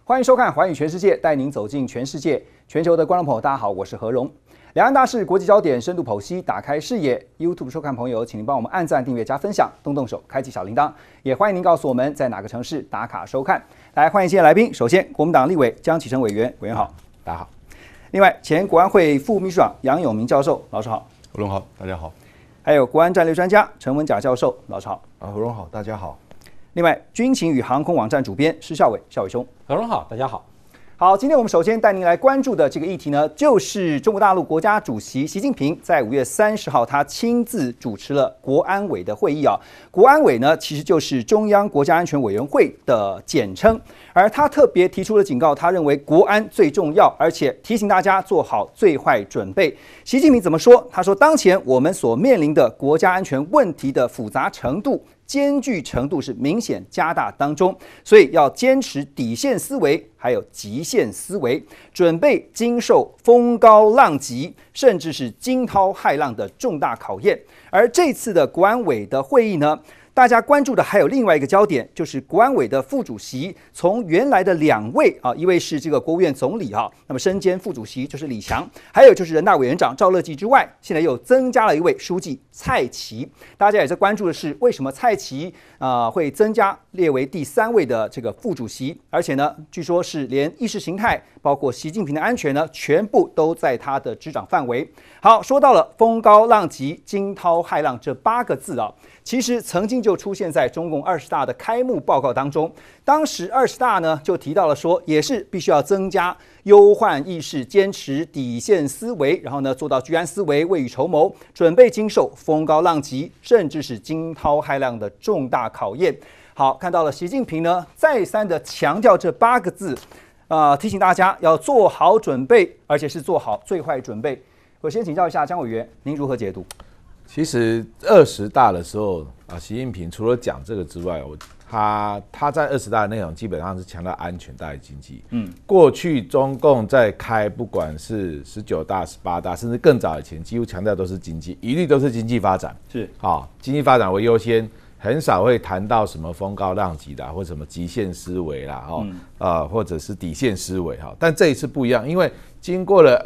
欢迎收看《寰宇全世界》，带您走进全世界。全球的观众朋友，大家好，我是何荣。两岸大事、国际焦点，深度剖析，打开视野。YouTube 收看朋友，请您帮我们按赞、订阅、加分享，动动手，开启小铃铛。也欢迎您告诉我们在哪个城市打卡收看。来，欢迎今天来宾。首先，国民党立委江启臣委员，委员好， 大家好。 另外，前国安会副秘书长杨永明教授，老师好。 何荣好，大家好。 还有国安战略专家陈文甲教授，老师好。 何荣好，大家好。 另外，军情与航空网站主编施孝伟，孝伟兄， 何荣好，大家好。 好，今天我们首先带您来关注的这个议题呢，就是中国大陆国家主席习近平在5月30号，他亲自主持了国安委的会议啊。国安委呢，其实就是中央国家安全委员会的简称，而他特别提出了警告，他认为国安最重要，而且提醒大家做好最坏准备。习近平怎么说？他说，当前我们所面临的国家安全问题的复杂程度、艰巨程度是明显加大当中，所以要坚持底线思维，还有极限思维，准备经受风高浪急，甚至是惊涛骇浪的重大考验。而这次的国安委的会议呢，大家关注的还有另外一个焦点，就是国安委的副主席从原来的2位啊，一位是这个国务院总理啊，那么身兼副主席就是李强，还有就是人大委员长赵乐际之外，现在又增加了一位书记蔡奇。大家也在关注的是，为什么蔡奇会增加列为第3位的这个副主席，而且呢，据说是连意识形态，包括习近平的安全呢，全部都在他的执掌范围。好，说到了风高浪急、惊涛骇浪这8个字啊，其实曾经就出现在中共20大的开幕报告当中。当时20大呢就提到了说，也是必须要增加忧患意识，坚持底线思维，然后呢做到居安思危，未雨绸缪，准备经受风高浪急，甚至是惊涛骇浪的重大考验。好，看到了习近平呢再三的强调这8个字，提醒大家要做好准备，而且是做好最坏准备。我先请教一下江委员，您如何解读？ 其实20大的时候啊，习近平除了讲这个之外，他在20大的内容基本上是强调安全大于经济。过去中共在开不管是19大、18大，甚至更早以前，几乎强调都是经济，一律都是经济发展。是啊，经济发展为优先，很少会谈到什么风高浪急啦，或什么极限思维啦，或者是底线思维哈。但这一次不一样，因为经过了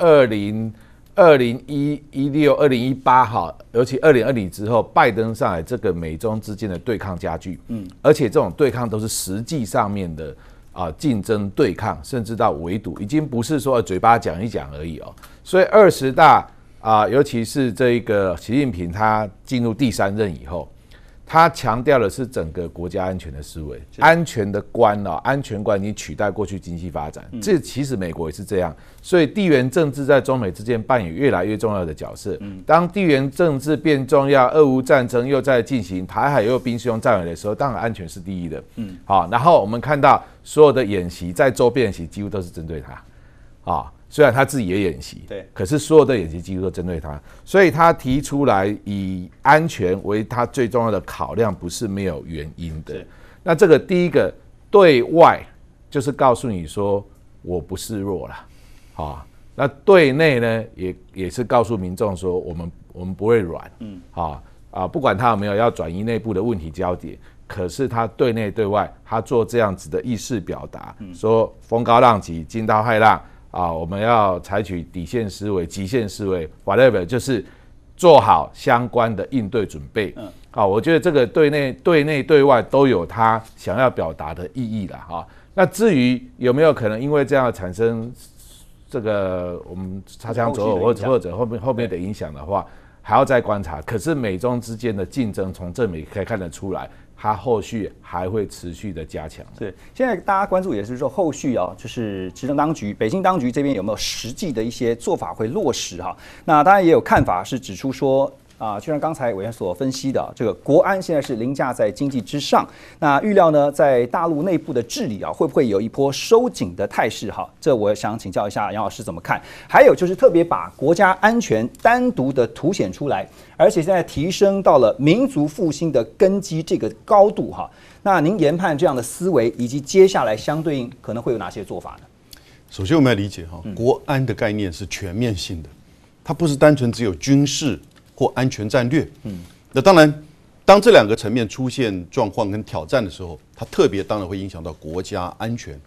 2016、2018哈，尤其2020之后，拜登上来，这个美中之间的对抗加剧，而且这种对抗都是实际上面的竞争对抗，甚至到围堵，已经不是说嘴巴讲一讲而已哦。所以20大尤其是这个习近平他进入第3任以后，他强调的是整个国家安全的思维，安全的观安全观已经取代过去经济发展。这其实美国也是这样，所以地缘政治在中美之间扮演越来越重要的角色。当地缘政治变重要，俄乌战争又在进行，台海又兵凶战危的时候，当然安全是第一的。好，然后我们看到所有的演习，在周边演习几乎都是针对他虽然他自己也演习，对，可是所有的演习几乎都针对他，所以他提出来以安全为他最重要的考量，不是没有原因的。那这个第一个对外就是告诉你说我不示弱了，那对内呢也是告诉民众说我们不会软，不管他有没有要转移内部的问题焦点，可是他对内对外他做这样子的意识表达，说风高浪急、惊涛骇浪。我们要采取底线思维、极限思维 ，whatever， 就是做好相关的应对准备。我觉得这个对内对外都有他想要表达的意义啦。那至于有没有可能因为这样产生这个我们擦枪走火或者后面的影响的话，还要再观察。可是美中之间的竞争，从这里可以看得出来。它后续还会持续的加强。 是，现在大家关注也是说后续就是执政当局、北京当局这边有没有实际的一些做法会落实哈？那当然也有看法是指出说。就像刚才委员所分析的，这个国安现在是凌驾在经济之上。那预料呢，在大陆内部的治理会不会有一波收紧的态势？这我想请教一下杨老师怎么看？还有就是特别把国家安全单独的凸显出来，而且现在提升到了民族复兴的根基这个高度那您研判这样的思维，以及接下来相对应可能会有哪些做法呢？ 首先我们要理解国安的概念是全面性的，它不是单纯只有军事或安全战略。那当然，当这2个层面出现状况跟挑战的时候，它特别当然会影响到国家安全。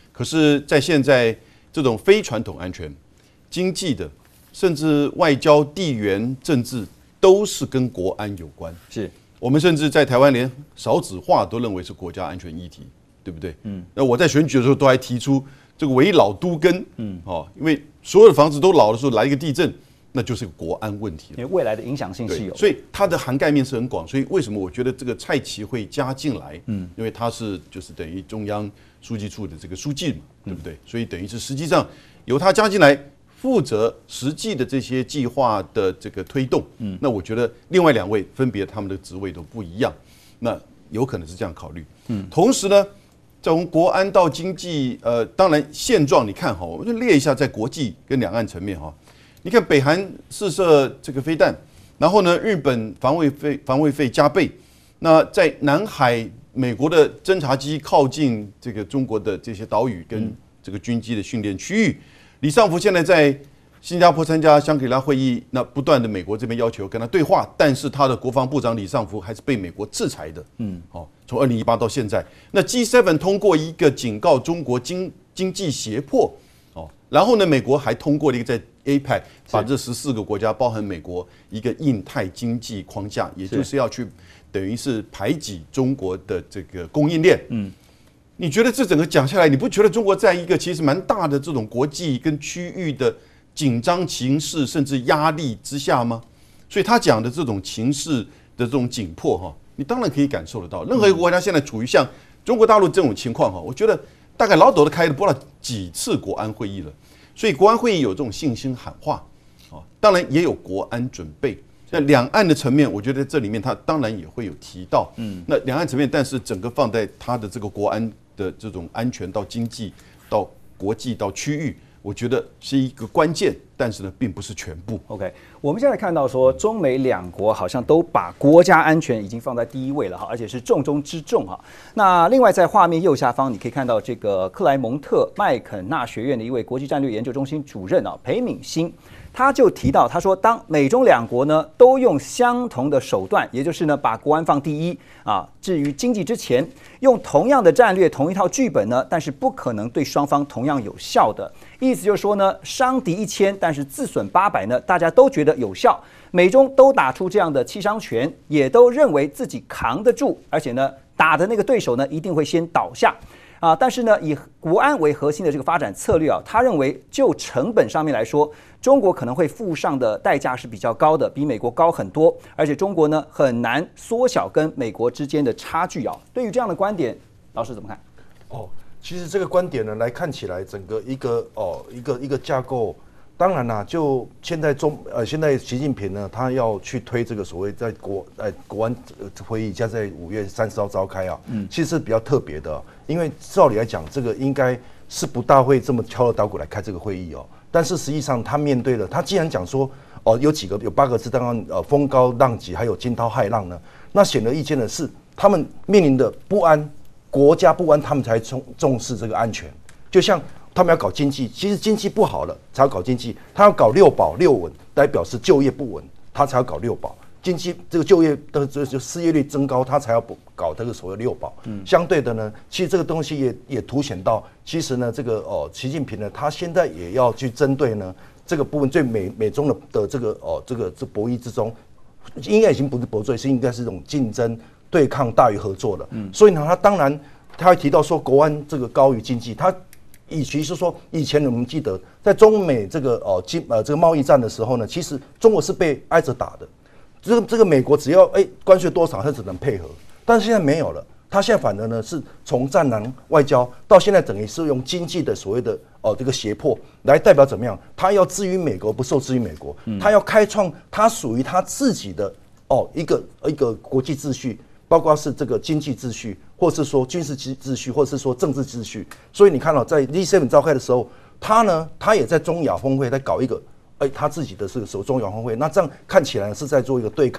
可是，在现在这种非传统安全、经济的，甚至外交、地缘政治，都是跟国安有关。 是我们甚至在台湾连少子化都认为是国家安全议题，对不对？那我在选举的时候都还提出这个危老都更，因为所有的房子都老的时候来一个地震，那就是个国安问题了。 因为未来的影响性是有， 所以它的涵盖面是很广。所以为什么我觉得这个蔡奇会加进来？因为他是就是等于中央书记处的这个书记嘛，对不对？所以等于是实际上由他加进来，负责实际的这些计划的这个推动。那我觉得另外2位分别他们的职位都不一样，那有可能是这样考虑。同时呢，从国安到经济，当然现状你看哈，我就列一下在国际跟两岸层面哈。你看北韩试射这个飞弹，然后呢，日本防卫费加倍。那在南海，美国的侦察机靠近这个中国的这些岛屿跟这个军机的训练区域。李尚福现在在新加坡参加香格里拉会议，那不断的美国这边要求跟他对话，但是他的国防部长李尚福还是被美国制裁的。从2018到现在，那 G7 通过一个警告中国经济胁迫，然后呢，美国还通过了一个在 APEC 把这14个国家，包含美国一个印太经济框架，也就是要去等于是排挤中国的这个供应链。你觉得这整个讲下来，你不觉得中国在一个其实蛮大的这种国际跟区域的紧张情势甚至压力之下吗？所以他讲的这种情势的这种紧迫哈，你当然可以感受得到。任何一个国家现在处于像中国大陆这种情况哈，我觉得大概老早都开了不知道几次国安会议了。所以国安会议有这种信心喊话，当然也有国安准备。那两岸的层面，我觉得这里面它当然也会有提到。那两岸层面，但是整个放在它的这个国安的这种安全到经济到国际到区域，我觉得是一个关键，但是呢，并不是全部。 OK， 我们现在看到说，中美两国好像都把国家安全已经放在第一位了哈，而且是重中之重哈。那另外在画面右下方，你可以看到这个克莱蒙特麦肯纳学院的一位国际战略研究中心主任裴敏欣。他就提到，他说，当美中两国呢都用相同的手段，也就是呢把国安放第一啊，至于经济之前，用同样的战略、同一套剧本呢，但是不可能对双方同样有效的。意思就是说呢，伤敌1000，但是自损800呢，大家都觉得有效。美中都打出这样的7伤拳，也都认为自己扛得住，而且呢，打的那个对手呢一定会先倒下。但是呢，以国安为核心的这个发展策略他认为就成本上面来说，中国可能会付上的代价是比较高的，比美国高很多，而且中国呢很难缩小跟美国之间的差距对于这样的观点，老师怎么看？ 其实这个观点呢，来看起来整个一个架构。当然啦，就现在现在习近平呢，他要去推这个所谓在国安会议，将在5月30号召开其实是比较特别的，因为照理来讲，这个应该是不大会这么敲锣打鼓来开这个会议但是实际上他面对了，他既然讲说有8个字，当然风高浪急，还有惊涛骇浪呢，那显而易见的是，他们面临的不安，国家不安，他们才重视这个安全，就像。他们要搞经济，其实经济不好了才要搞经济，他要搞6保6稳，来表示就业不稳，他才要搞6保。经济这个就业的就失业率增高，他才要搞这个所谓6保。相对的呢，其实这个东西也凸显到，其实呢，这个习近平呢，他现在也要去针对呢这个部分，对美中的这个这博弈之中，应该已经不是博弈，是应该是一种竞争对抗大于合作了。所以呢，他当然他会提到说，国安这个高于经济，他。与其是说以前我们记得在中美这个这个贸易战的时候呢，其实中国是被挨着打的。这个美国只要关税多少，它只能配合，但是现在没有了。他现在反而呢是从战狼外交到现在等于是用经济的所谓的这个胁迫来代表怎么样？他要置于美国，不受制于美国，他要开创他属于他自己的一个国际秩序。包括是这个经济秩序，或是说军事秩序，或是说政治秩序。所以你看在 G7 召开的时候，他也在中亚峰会在搞一个他自己的这个中亚峰会。那这样看起来是在做一个对抗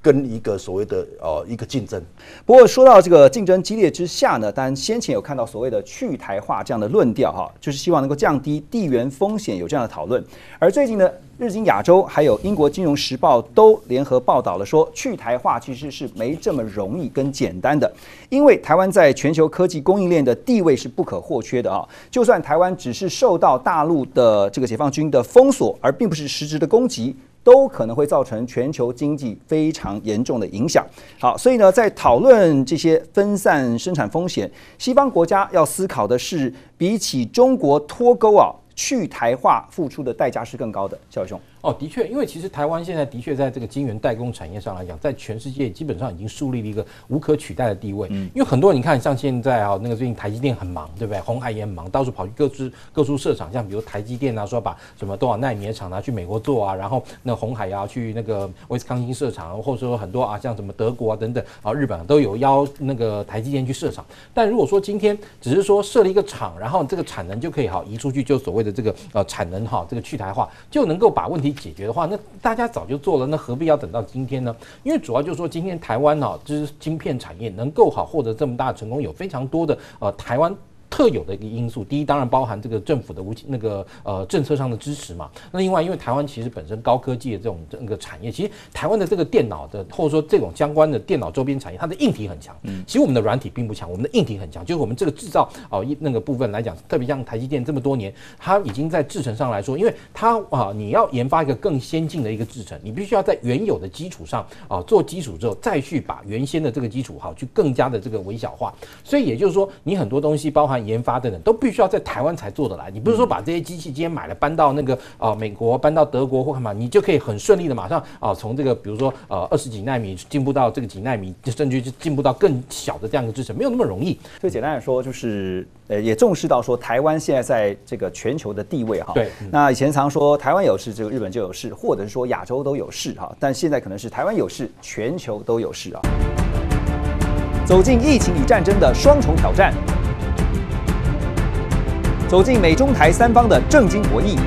跟一个所谓的一个竞争。 不过说到这个竞争激烈之下呢，当然先前有看到所谓的去台化这样的论调哈，就是希望能够降低地缘风险，有这样的讨论。而最近呢，日经亚洲还有英国金融时报都联合报道了说，去台化其实是没这么容易跟简单的，因为台湾在全球科技供应链的地位是不可或缺的啊。就算台湾只是受到大陆的这个解放军的封锁，而并不是实质的攻击，都可能会造成全球经济非常严重的影响。好，所以呢，在讨论这些分散生产风险，西方国家要思考的是，比起中国脱钩去台化付出的代价是更高的。小伟兄。 的确，因为其实台湾现在的确在这个晶圆代工产业上来讲，在全世界基本上已经树立了一个无可取代的地位。因为很多人你看，像现在那个最近台积电很忙，对不对？鸿海也很忙，到处跑去各处设厂，像比如台积电说把什么多少奈米的厂拿去美国做然后那鸿海去那个威斯康星设厂，或者说很多像什么德国等等日本都有邀那个台积电去设厂。但如果说今天只是说设了一个厂，然后这个产能就可以移出去，就所谓的这个产能这个去台化就能够把问题解决的话，那大家早就做了，那何必要等到今天呢？因为主要就是说，今天台湾就是晶片产业能够获得这么大的成功，有非常多的台湾特有的一个因素。第一，当然包含这个政府的政策上的支持嘛。那另外，因为台湾其实本身高科技的这个产业，其实台湾的这个电脑的或者说这种相关的电脑周边产业，它的硬体很强。其实我们的软体并不强，我们的硬体很强。就是我们这个制造那个部分来讲，特别像台积电这么多年，它已经在制程上来说，因为它你要研发一个更先进的一个制程，你必须要在原有的基础上做基础之后，再去把原先的这个基础去更加的这个微小化。所以也就是说，你很多东西包含研发等等，都必须要在台湾才做得来。你不是说把这些机器今天买了搬到那个美国、搬到德国或干嘛，你就可以很顺利的马上从这个比如说20几奈米进步到这个几奈米，甚至就进步到更小的这样一个制程，没有那么容易。 所以简单来说，就是也重视到说台湾现在在这个全球的地位哈。 对。 那以前常说台湾有事，这个日本就有事，或者是说亚洲都有事哈，但现在可能是台湾有事，全球都有事啊。走进疫情与战争的双重挑战，走进美中台三方的政经博弈，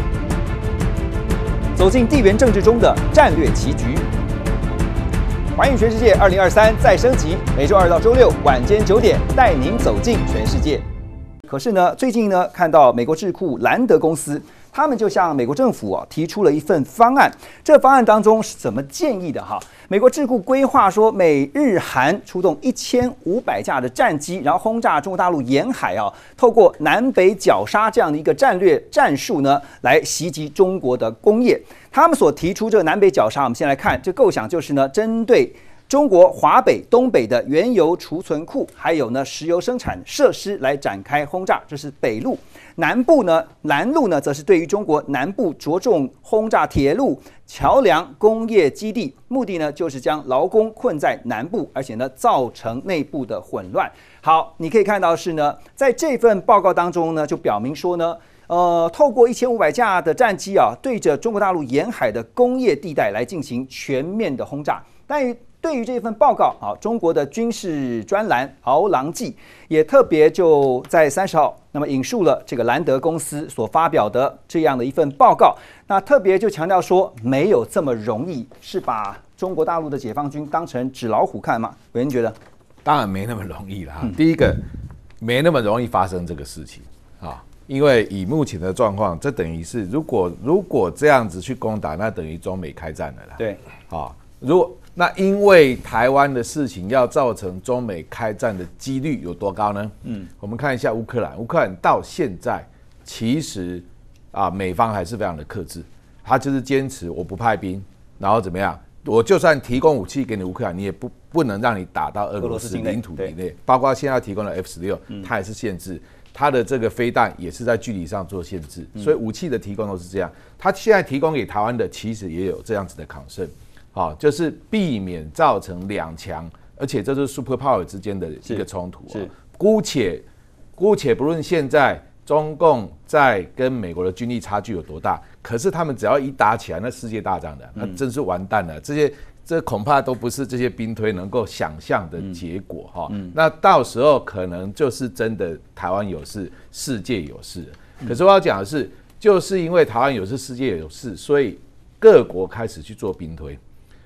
走进地缘政治中的战略棋局。环宇全世界2023再升级，每周2到周6晚间9点带您走进全世界。可是呢，最近呢，看到美国智库兰德公司，他们就向美国政府提出了一份方案。这方案当中是怎么建议的哈？美国智库规划说，美日韩出动1500架的战机，然后轰炸中国大陆沿海透过南北绞杀这样的一个战略战术呢，来袭击中国的工业。他们所提出这个南北绞杀，我们先来看这构想，就是呢，针对中国华北、东北的原油储存库，还有呢石油生产设施来展开轰炸，这是北路。南部呢，南路呢，则是对于中国南部着重轰炸铁路、桥梁、工业基地，目的呢就是将劳工困在南部，而且呢造成内部的混乱。好，你可以看到是呢，在这份报告当中呢，就表明说呢，透过1500架的战机对着中国大陆沿海的工业地带来进行全面的轰炸。但对于这份报告中国的军事专栏《敖郎记》也特别就在30号，那么引述了这个兰德公司所发表的这样的一份报告。那特别就强调说，没有这么容易，是把中国大陆的解放军当成纸老虎看吗？伟恩觉得， 当然没那么容易啦。第一个，没那么容易发生这个事情因为以目前的状况，这等于是如果这样子去攻打，那等于中美开战了啦。 对， 那因为台湾的事情要造成中美开战的几率有多高呢？我们看一下乌克兰到现在其实美方还是非常的克制，他就是坚持我不派兵，然后怎么样？我就算提供武器给你乌克兰，你也不能让你打到俄罗斯领土以内，包括现在提供的 F-16，它也是限制。它的这个飞弹也是在距离上做限制，所以武器的提供都是这样。它现在提供给台湾的其实也有这样子的concern，就是避免造成两强，而且这是 super power 之间的一个冲突。姑且不论现在中共在跟美国的军力差距有多大，可是他们只要一打起来，那世界大战的，那真是完蛋了。这恐怕都不是这些兵推能够想象的结果那到时候可能就是真的台湾有事，世界有事。可是我要讲的是，就是因为台湾有事，世界有事，所以各国开始去做兵推。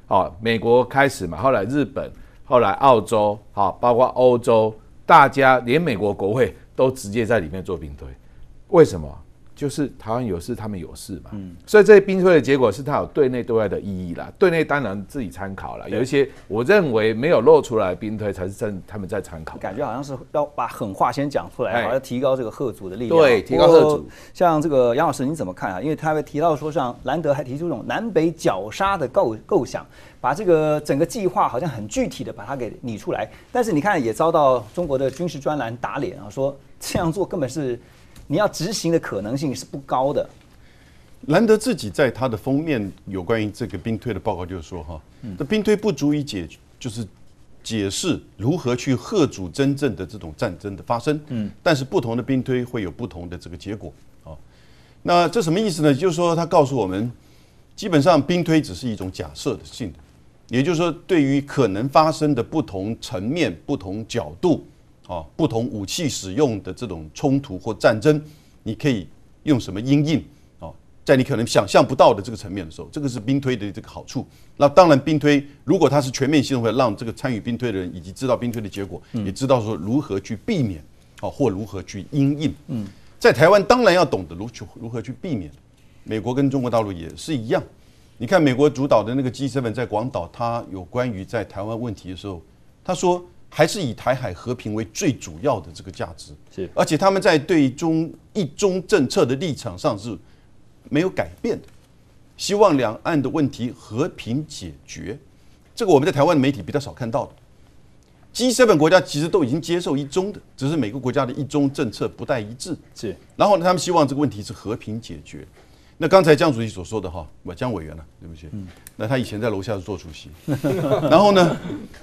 美国开始嘛，后来日本，后来澳洲，包括欧洲，大家连美国国会都直接在里面做兵推，为什么？就是台湾有事，他们有事嘛，所以这些兵推的结果是它有对内对外的意义啦。对内当然自己参考了，有一些我认为没有露出来的兵推才是他们在参考。 感觉好像是要把狠话先讲出来，好像提高这个嚇阻的力量。 对，提高嚇阻。 像这个杨老师你怎么看啊？因为他会提到说，像兰德还提出这种南北绞杀的构想，把这个整个计划好像很具体的把它给拟出来，但是你看也遭到中国的军事专栏打脸啊，说这样做根本是。你要执行的可能性是不高的。 兰德自己在他的封面有关于这个兵推的报告，就是说这兵推不足以就是解释如何去嚇阻真正的这种战争的发生。但是不同的兵推会有不同的这个结果。那这什么意思呢？就是说他告诉我们，基本上兵推只是一种假设性的，也就是说对于可能发生的不同层面、不同角度。不同武器使用的这种冲突或战争，你可以用什么因应在你可能想象不到的这个层面的时候，这个是兵推的这个好处。那当然，兵推如果它是全面性，会让这个参与兵推的人以及知道兵推的结果，也知道说如何去避免或如何去因应。在台湾当然要懂得如何去避免。美国跟中国大陆也是一样。你看美国主导的那个 G7 在广岛，他有关于在台湾问题的时候，他说。还是以台海和平为最主要的这个价值， 是， 而且他们在对一中政策的立场上是没有改变的，希望两岸的问题和平解决。这个我们在台湾的媒体比较少看到的。G7 国家其实都已经接受一中的，只是每个国家的一中政策不太一致。 是， 然后呢，他们希望这个问题是和平解决。那刚才江主席所说的江委员对不起，那他以前在楼下是做主席，然后呢？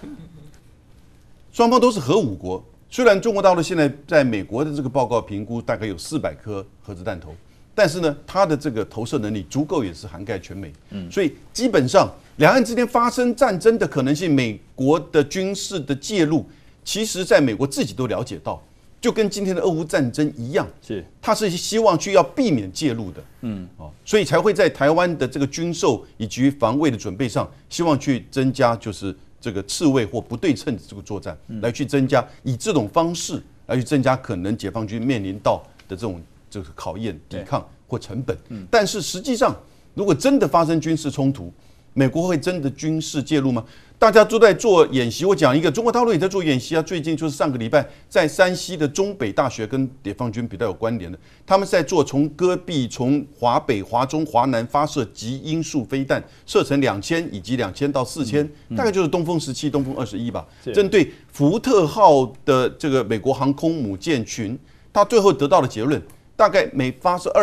双方都是核武国，虽然中国大陆现在在美国的这个报告评估大概有400颗核子弹头，但是呢，它的这个投射能力足够也是涵盖全美，所以基本上两岸之间发生战争的可能性，美国的军事的介入，其实在美国自己都了解到，就跟今天的俄乌战争一样， 是他是希望去要避免介入的，所以才会在台湾的这个军售以及防卫的准备上，希望去增加就是这个刺猬或不对称的这个作战，来去增加以这种方式来去增加可能解放军面临到的这种考验、抵抗或成本。但是实际上，如果真的发生军事冲突，美国会真的军事介入吗？大家都在做演习，我讲一个，中国大陆也在做演习啊。最近就是上个礼拜，在山西的中北大学跟解放军比较有关联的，他们在做从戈壁、从华北、华中、华南发射极音速飞弹，射程2000以及2000到4000，大概就是东风17、东风21吧。针对福特号的这个美国航空母舰群，他最后得到的结论，大概每发射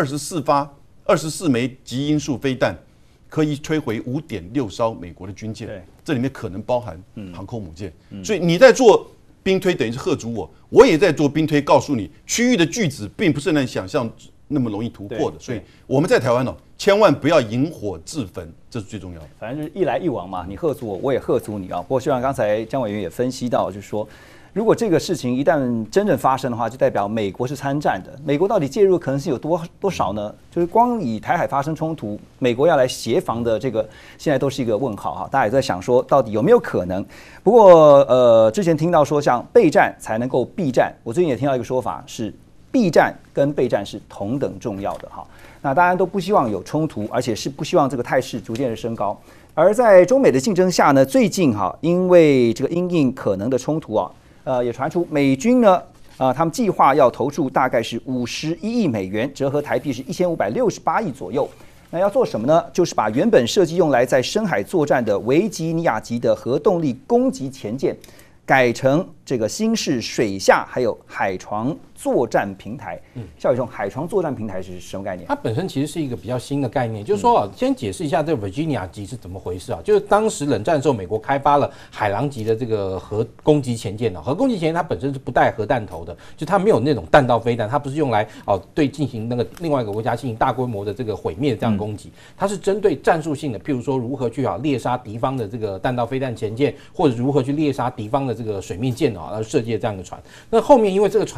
24枚极音速飞弹。可以摧毁5.6艘美国的军舰，这里面可能包含航空母舰。所以你在做兵推，等于是嚇阻我也在做兵推，告诉你区域的距值并不是能想象那么容易突破的。所以我们在台湾千万不要引火自焚，这是最重要的。 反正就是一来一往嘛，你嚇阻我，我也嚇阻你啊。不过，就像刚才江委员也分析到，就是说。如果这个事情一旦真正发生的话，就代表美国是参战的。美国到底介入的可能性有多少呢？就是光以台海发生冲突，美国要来协防的这个，现在都是一个问号哈。大家也在想说，到底有没有可能？不过之前听到说，像备战才能够避战，我最近也听到一个说法是，避战跟备战是同等重要的哈。那大家都不希望有冲突，而且是不希望这个态势逐渐的升高。而在中美的竞争下呢，最近因为这个因应可能的冲突也传出美军呢，他们计划要投注大概是51亿美元，折合台币是1568亿左右。那要做什么呢？就是把原本设计用来在深海作战的维吉尼亚级的核动力攻击潜舰，改成这个新式水下还有海床作战平台。夏伟兄，海床作战平台是什么概念？ 它本身其实是一个比较新的概念，就是说先解释一下这个 Virginia 级是怎么回事啊？就是当时冷战的时候，美国开发了海狼级的这个核攻击潜舰核攻击潜舰它本身是不带核弹头的，就它没有那种弹道飞弹，它不是用来对进行那个另外一个国家进行大规模的这个毁灭这样攻击，它是针对战术性的，譬如说如何去猎杀敌方的这个弹道飞弹潜舰，或者如何去猎杀敌方的这个水面舰而设计的这样一个船。那后面因为这个船造价太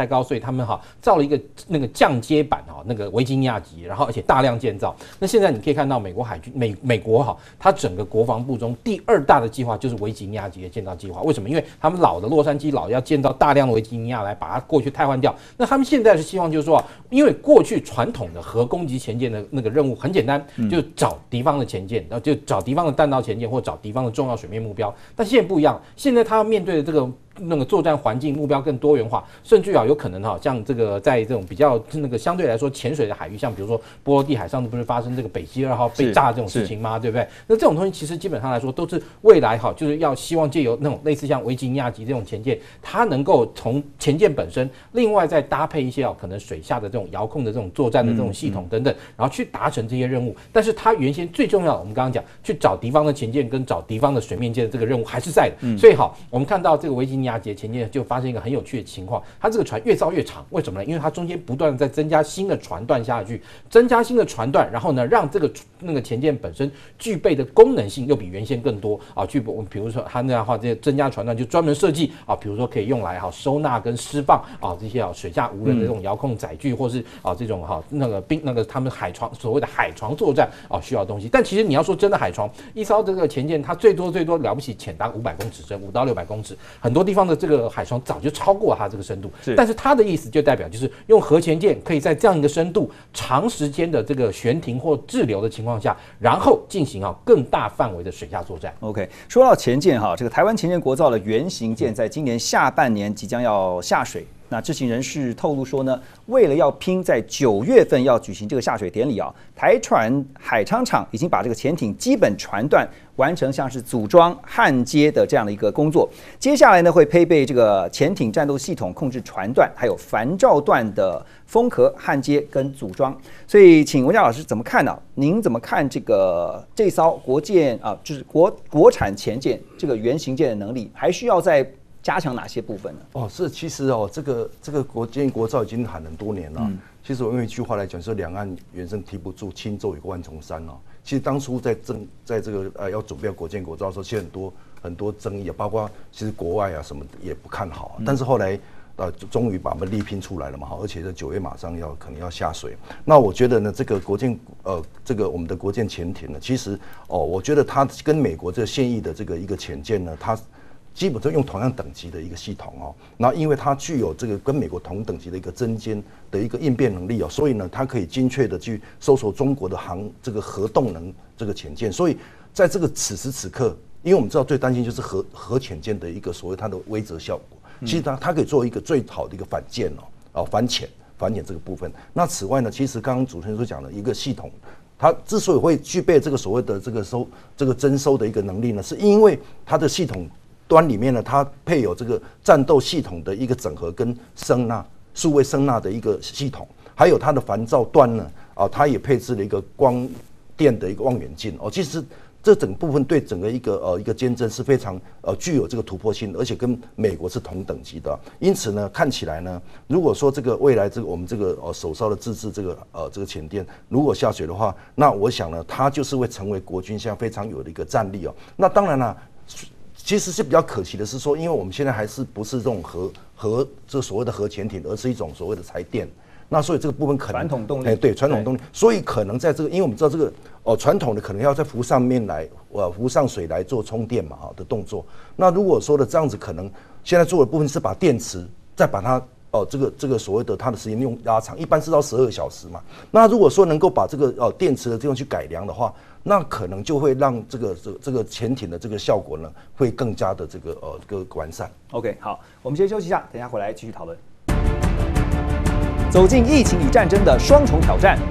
太高，所以他们造了一个那个降阶版那个维吉尼亚级，然后而且大量建造。那现在你可以看到美国海军美国它整个国防部中第2大的计划就是维吉尼亚级的建造计划。为什么？因为他们老的洛杉矶要建造大量的维吉尼亚来把它过去汰换掉。那他们现在是希望就是说，因为过去传统的核攻击前舰的那个任务很简单，就找敌方的前舰，然后就找敌方的弹道前舰或找敌方的重要水面目标。但现在不一样，现在他要面对的这个那个作战环境目标更多元化，甚至有可能像这个在这种比较那个相对来说潜水的海域，像比如说波罗的海上次不是发生这个北溪2号被炸这种事情吗？对不对？那这种东西其实基本上来说都是未来就是要希望借由那种类似像维吉尼亚级这种前舰，它能够从前舰本身，另外再搭配一些可能水下的这种遥控的这种作战的这种系统等等，然后去达成这些任务。但是它原先最重要的，我们刚刚讲去找敌方的前舰跟找敌方的水面舰的这个任务还是在的。所以我们看到这个维吉尼亚级前舰就发生一个很有趣的情况，它这个船越造越长，为什么呢？因为它中间不断的在增加新的船段下去，增加新的船段，然后呢，让这个那个前舰本身具备的功能性又比原先更多啊。比如说它那样的话，这些增加船段就专门设计比如说可以用来收纳跟释放这些水下无人的这种遥控载具，或是这种那个他们海床所谓的海床作战需要的东西。但其实你要说真的海床，一艘这个前舰它最多了不起潜达500公尺深，5到600公尺，很多地方的这个海床早就超过它这个深度。但是它的意思就代表就是用核潜舰可以在这样一个深度长时间的这个悬停或滞留的情况下，然后进行更大范围的水下作战。 OK， 说到前舰这个台湾前舰国造的原型舰在今年下半年即将要下水。那知情人士透露说呢，为了要拼在9月份要举行这个下水典礼台船海昌厂已经把这个潜艇基本船段完成像是组装焊接的这样的一个工作。接下来呢，会配备这个潜艇战斗系统控制船段，还有帆罩段的封壳焊接跟组装。所以，请文佳老师怎么看呢？您怎么看这艘国舰就是国产前舰这个原型舰的能力，还需要再加强哪些部分呢？ 其实这个国建国造已经喊很多年了。其实我用一句话来讲，是两岸猿声啼不住，轻舟已过万重山其实当初在这个要准备国建国造的时候，其实很多争议包括其实国外什么也不看好。但是后来终于把我们力拼出来了嘛，而且在9月马上可能要下水。那我觉得呢，这个国建这个我们的国建潜艇呢，其实我觉得它跟美国这个现役的这个一个潜舰呢，它基本上用同样等级的一个系统然后因为它具有这个跟美国同等级的一个针尖的一个应变能力所以呢，它可以精确的去搜索中国的这个核动能这个潜舰。所以在这个此时此刻，因为我们知道最担心就是核潜舰的一个所谓它的威慑效果，其实它可以做一个最好的一个反舰反潜这个部分。那此外呢，其实刚刚主持人所讲的一个系统，它之所以会具备这个所谓的这个征收的一个能力呢，是因为它的系统端里面呢，它配有这个战斗系统的一个整合跟数位声纳的一个系统，还有它的帆罩端呢，它也配置了一个光电的一个望远镜其实这整部分对整个一个监侦是非常具有这个突破性的，而且跟美国是同等级的。因此呢，看起来呢，如果说这个未来我们这个首艘的自制这个潜艇如果下水的话，那我想呢，它就是会成为国军现在非常有的一个战力那当然了。其实是比较可惜的是说，因为我们现在还是不是这种这所谓的核潜艇，而是一种所谓的柴电。那所以这个部分可能传统动力， 对传统动力，所以可能在这个，因为我们知道这个传统的可能要在浮上水来做充电嘛的动作。那如果说的这样子，可能现在做的部分是把电池再把它这个所谓的它的时间用拉长，一般是到12小时嘛。那如果说能够把这个电池的地方去改良的话，那可能就会让这个潜艇的这个效果呢，会更加的这个完善。 OK， 好，我们先休息一下，等一下回来继续讨论。走进疫情与战争的双重挑战，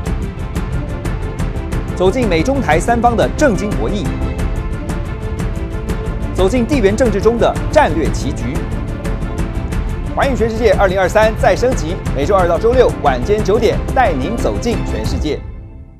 走进美中台三方的政经博弈，走进地缘政治中的战略棋局。环宇全世界2023再升级，每周2到周6晚间9点，带您走进全世界。